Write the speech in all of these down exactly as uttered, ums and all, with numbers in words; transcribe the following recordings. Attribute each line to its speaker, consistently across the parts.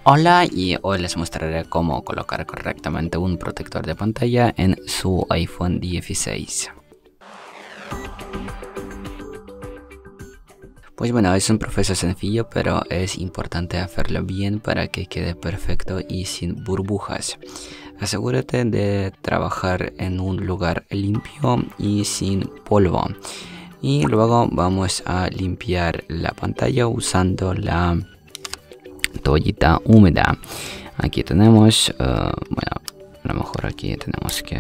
Speaker 1: Hola, y hoy les mostraré cómo colocar correctamente un protector de pantalla en su iPhone dieciséis. Pues bueno, es un proceso sencillo, pero es importante hacerlo bien para que quede perfecto y sin burbujas. Asegúrate de trabajar en un lugar limpio y sin polvo. Y luego vamos a limpiar la pantalla usando la toallita húmeda. Aquí tenemos, uh, bueno, a lo mejor aquí tenemos que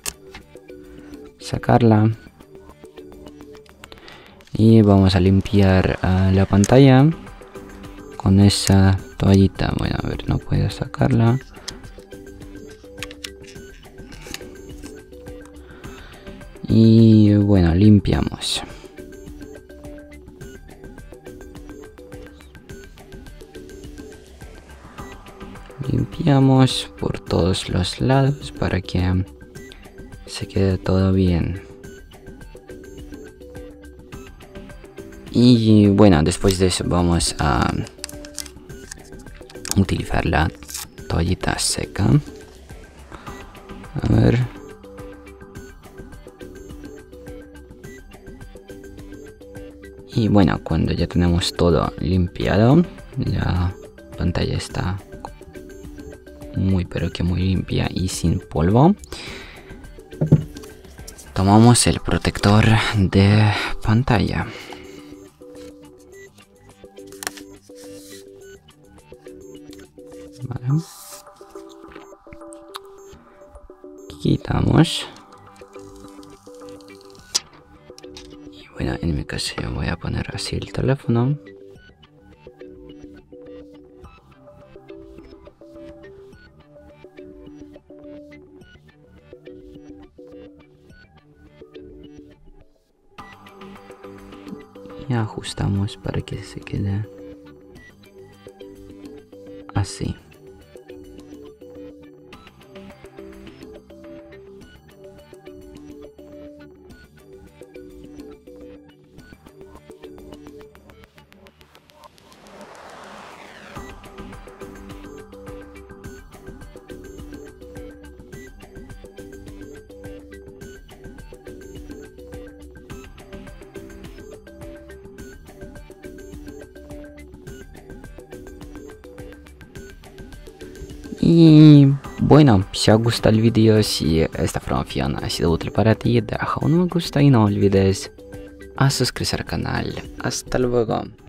Speaker 1: sacarla. Y vamos a limpiar uh, la pantalla con esa toallita. Bueno, a ver, no puedo sacarla. Y bueno, limpiamos. Limpiamos por todos los lados para que se quede todo bien. Y bueno, después de eso vamos a utilizar la toallita seca. A ver. Y bueno, cuando ya tenemos todo limpiado, la pantalla está muy pero que muy limpia y sin polvo, tomamos el protector de pantalla. Vale. Quitamos. Y bueno, en mi caso yo voy a poner así el teléfono. Y ajustamos para que se quede así. Y bueno, si os gusta el vídeo, si esta información ha sido útil para ti, deja un me gusta y no olvides a suscribirse al canal. Hasta luego.